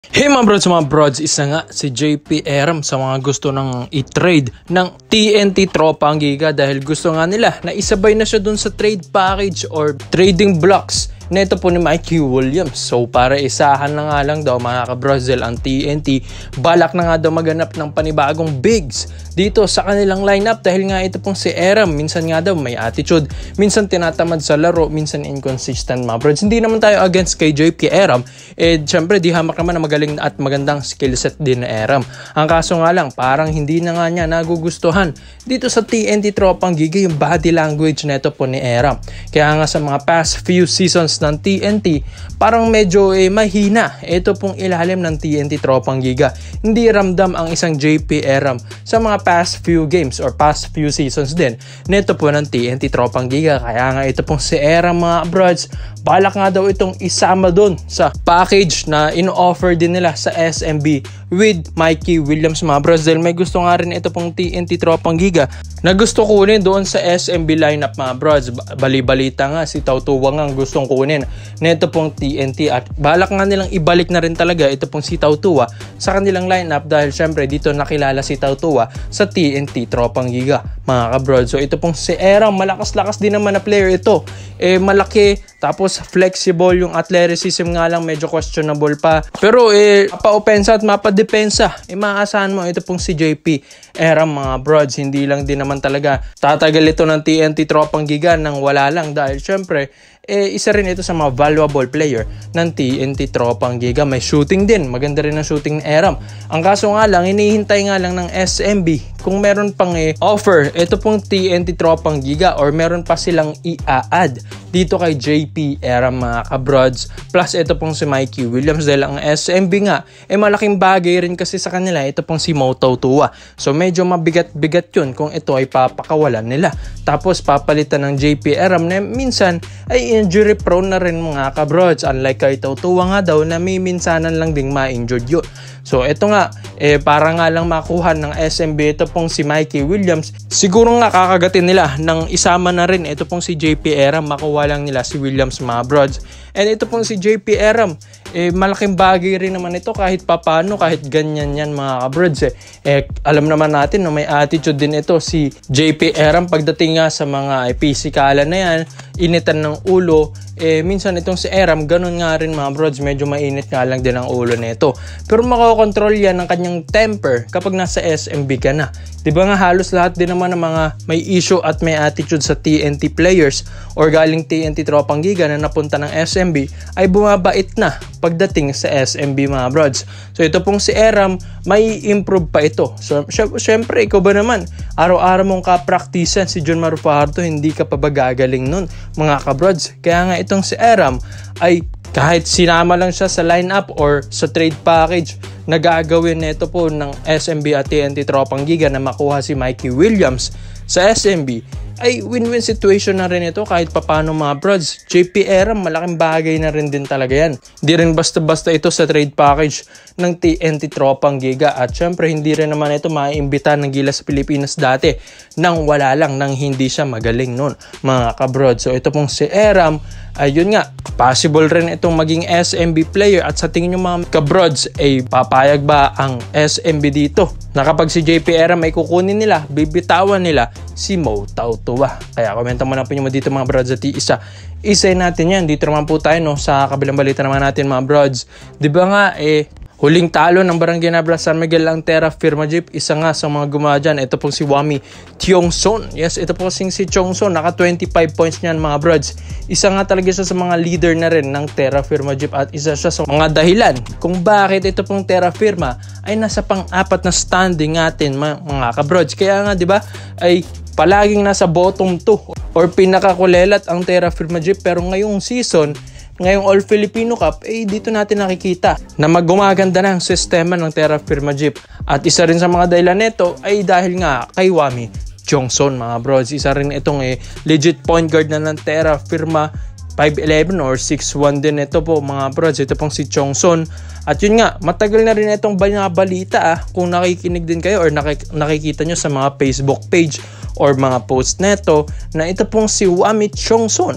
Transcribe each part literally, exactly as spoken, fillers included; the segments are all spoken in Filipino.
Hey mga brods, mga brods, isa nga si J P Aram sa mga gusto ng i-trade ng T N T Tropa ang Giga dahil gusto nga nila na isabay na siya dun sa trade package or trading blocks neto po ni Mikey Williams. So para isahan na nga lang daw mga ka-Brazil ang T N T, balak na nga daw maganap ng panibagong bigs dito sa kanilang lineup dahil nga ito pong si Aram minsan nga daw may attitude, minsan tinatamad sa laro, minsan inconsistent mga brods. Hindi naman tayo against kay J P Aram, eh syempre di hamak naman na magaling at magandang skill set din na Aram. Ang kaso nga lang parang hindi na nga niya nagugustuhan dito sa T N T Tropang Giga yung body language neto po ni Aram. Kaya nga sa mga past few seasons ng T N T parang medyo eh, mahina ito pong ilalim ng T N T Tropang Giga. Hindi ramdam ang isang J P Aram sa mga past few games or past few seasons din neto po ng T N T Tropang Giga. Kaya nga ito pong si Aram mga brods, balak nga daw itong isama doon sa package na in-offer din nila sa S M B with Mikey Williams mga brods dahil may gusto nga rin ito pong T N T Tropang Giga na gusto kunin doon sa S M B lineup mga brods. Bali-balita nga si Tautuwa nga gustong kunin neto pong T N T at balak nga nilang ibalik na rin talaga ito pong si Tautuwa sa kanilang lineup dahil syempre dito nakilala si Tautuwa sa T N T Tropang Giga mga ka-brods. So ito pong si Aram, malakas-lakas din naman na player ito, eh malaki tapos flexible, yung athleticism nga lang medyo questionable pa, pero eh mapa-opensa at mapa-depensa eh maasahan mo ito pong si J P Aram mga brods. Hindi lang din naman talaga tatagal ito ng T N T Tropang Giga nang wala lang dahil syempre eh isa rin ito sa mga valuable player ng T N T Tropang Giga. May shooting din, maganda rin ang shooting ni Aram. Ang kaso nga lang, hinihintay nga lang ng S M B kung meron pang eh, offer ito pong T N T Tropang Giga or meron pa silang i-add dito kay J P Aram mga ka-brods. Plus ito pong si Mikey Williams dahil ang S M B nga eh malaking bagay rin kasi sa kanila ito pong si Mo Tautuwa. So medyo mabigat-bigat yun kung ito ay papakawalan nila. Tapos papalitan ng J P Aram na minsan ay injury prone na rin mga ka-brods. Unlike kay Tautuwa nga daw na may minsanan lang ding ma-injured yun. So ito nga, eh, para nga lang makuha ng S M B ito pong si Mikey Williams, siguro nga kakagatin nila ng isama na rin ito pong si J P Aram, makuha lang nila si Williams mga brods. And ito pong si J P Aram, eh, malaking bagay rin naman ito kahit papano, kahit ganyan yan mga kabrods. Eh. Eh, alam naman natin na no, may attitude din ito si J P Aram pagdating nga sa mga eh, pisikalan na yan, initan ng ulo. Eh, minsan itong si Aram, ganun nga rin mga brods, medyo mainit nga lang din ang ulo nito. Pero makokontrol yan ng kanyang temper kapag nasa S M B ka na. Diba nga halos lahat din naman ng mga may issue at may attitude sa T N T players or galing T N T Tropang Giga na napunta ng S M B ay bumabait na pagdating sa S M B mga brods. So ito pong si Aram, may improve pa ito. So syempre ikaw ba naman, araw-araw mong kapraktisan si John Maru Fajardo, hindi ka pa ba gagaling nun mga kabrods? Kaya nga itong si Aram ay kahit sinama lang siya sa lineup or sa trade package na gagawin nito po ng S M B at T N T Tropang Giga na makuha si Mikey Williams sa S M B, ay win-win situation na rin ito kahit papano mga brods. J P Aram, malaking bagay na rin din talaga yan. Hindi rin basta-basta ito sa trade package ng T N T Tropang Giga at syempre hindi rin naman ito maiimbita ng Gilas Pilipinas dati nang wala lang, nang hindi siya magaling nun mga kabrods. So ito pong si Aram, ayun nga, possible rin itong maging S M B player at sa tingin nyo mga kabrods, ay papayag ba ang S M B dito na kapag si J P Aram ay kukunin nila, bibitawan nila si Mo Tautuwa? Kaya komenta mo na po nyo dito mga brods at isa isay natin yan. Dito naman po tayo no, sa kabilang balita naman natin mga brods. Diba nga eh huling talo ng Barangay Nabla San Miguel ang Terra Firma Jeep. Isa nga sa mga gumawa dyan, ito pong si Wami Tiongson. Yes, ito po si Tiongson, naka twenty-five points niyan mga brods. Isa nga talaga siya sa mga leader na rin ng Terra Firma Jeep at isa siya sa mga dahilan kung bakit ito pong Terra Firma ay nasa pang-apat na standing natin mga, mga kabrods. Kaya nga 'di ba ay palaging nasa bottom two or pinakakulelat ang Terra Firma Jeep, pero ngayong season, ngayong All Filipino Cup, eh dito natin nakikita na maggumaganda na ang sistema ng Terra Firma Jeep. At isa rin sa mga dahilan nito ay dahil nga kay Wami Tiongson mga brods. Isa rin itong eh, legit point guard na ng Terra Firma, five eleven or six one din ito po mga brods. Ito pong si Tiongson. At yun nga, matagal na rin itong balita ah, kung nakikinig din kayo or nakik- nakikita nyo sa mga Facebook page or mga post neto na ito pong si Wami Tiongson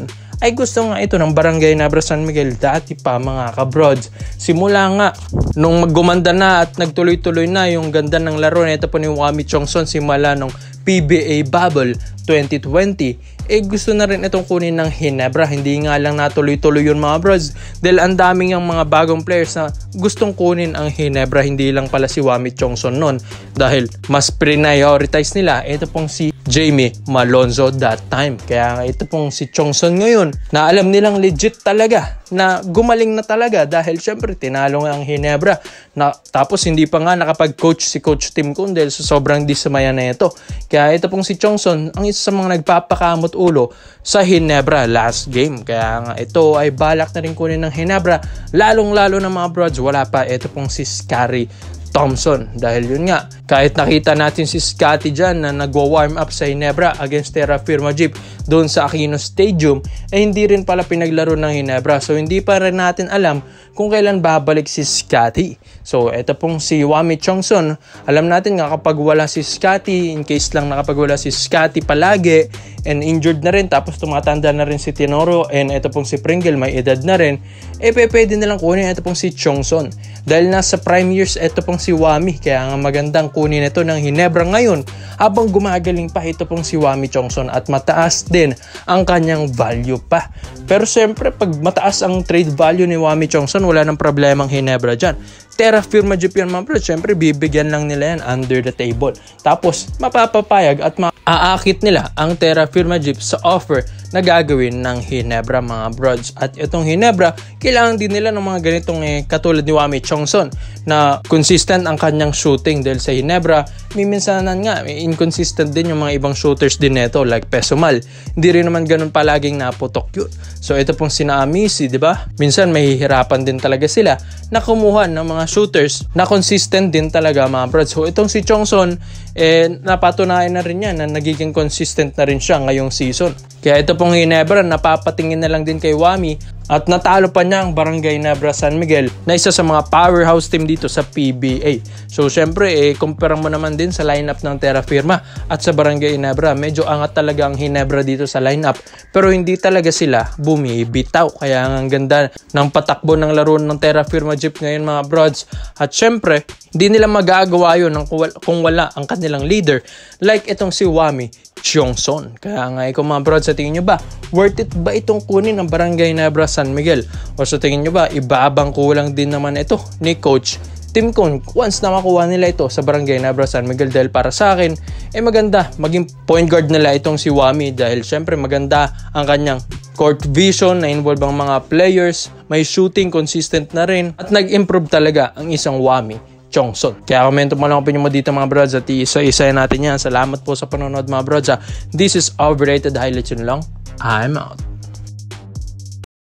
ay gusto nga ito ng Barangay Nebra San Miguel dati pa mga kabrods. Simula nga nung maggumanda na at nagtuloy-tuloy na yung ganda ng laro na ito po ni Wami Chongson simula nung P B A Bubble twenty twenty, eh gusto na rin itong kunin ng Ginebra. Hindi nga lang natuloy-tuloy yun mga brods dahil ang daming yung mga bagong players na gustong kunin ang Ginebra, hindi lang pala si Wami Chongson nun dahil mas prioritize nila ito pong si Jamie Malonzo that time. Kaya nga ito pong si Chongson ngayon na alam nilang legit talaga na gumaling na talaga dahil syempre tinalo nga ang Ginebra na, tapos hindi pa nga nakapag-coach si Coach Tim Cone dahil sa sobrang dismaya na ito. Kaya ito pong si Chongson ang isa sa mga nagpapakamot ulo sa Ginebra last game. Kaya nga ito ay balak na rin kunin ng Ginebra, lalong lalo na mga broads wala pa ito pong si Scary Thompson. Dahil yun nga, kahit nakita natin si Scotty dyan na nagwa-warm up sa Ginebra against Terra Firma Jeep doon sa Aquino Stadium, eh hindi rin pala pinaglaro ng Ginebra. So hindi pa rin natin alam kung kailan babalik si Scotty. So ito pong si Wami Chongson, alam natin nga kapag wala si Scotty, in case lang nakapag wala si Scotty palagi and injured na rin, tapos tumatanda na rin si Tenoro and ito pong si Pringle may edad na rin, eh pwede nilang kunin ito pong si Chongson. Dahil nasa prime years ito pong si Wami, kaya nga magandang kunin ito ng Ginebra ngayon habang gumagaling pa ito pong si Wami Chongson at mataas din ang kanyang value pa. Pero siyempre pag mataas ang trade value ni Wami Chongson, wala nang problemang Ginebra dyan. Terra Firma Jeep yan mga bro, siyempre bibigyan lang nila yan under the table. Tapos mapapapayag at maaakit nila ang Terra Firma Jeep sa offer na gagawin ng Ginebra mga brods. At itong Ginebra, kailangan din nila ng mga ganitong eh, katulad ni Wami Chongson na consistent ang kanyang shooting dahil sa Ginebra, miminsanan nga, may inconsistent din yung mga ibang shooters din neto like Pesumal. Hindi rin naman ganun palaging naputok yun. So ito pong sina Amisi, di ba? Minsan mahihirapan din talaga sila na kumuha ng mga shooters na consistent din talaga mga brods. So itong si Chongson, eh, napatunayan na rin yan na nagiging consistent na rin siya ngayong season. Kaya ito pong Ginebra, napapatingin na lang din kay Wami at natalo pa niya ang Barangay Nebra San Miguel na isa sa mga powerhouse team dito sa P B A. So syempre, eh, kumpara mo naman din sa lineup ng Terra Firma at sa Barangay Ginebra. Medyo angat talaga ang Ginebra dito sa lineup pero hindi talaga sila bumibitaw. Kaya ang ganda ng patakbo ng laro ng Terra Firma Jeep ngayon mga broads. At syempre, hindi nila magagawa yun kung wala ang kanilang leader like itong si Wami Chongson. Kaya nga ikaw mga broads, sa tingin nyo ba, worth it ba itong kunin ng Barangay Nebra San Miguel? O sa tingin nyo ba, ibabang kulang din naman ito ni Coach Tim Cone once na makuha nila ito sa Barangay Nebra San Miguel? Dahil para sa akin, eh maganda maging point guard nila itong si Wami dahil syempre maganda ang kanyang court vision na involve ang mga players, may shooting, consistent na rin at nag-improve talaga ang isang Wami Chongson. Kaya komento mo lang opinion mo dito mga brods at isa-isa natin yan. Salamat po sa panonood mga brods. This is Overrated Highlights yun lang. I'm out.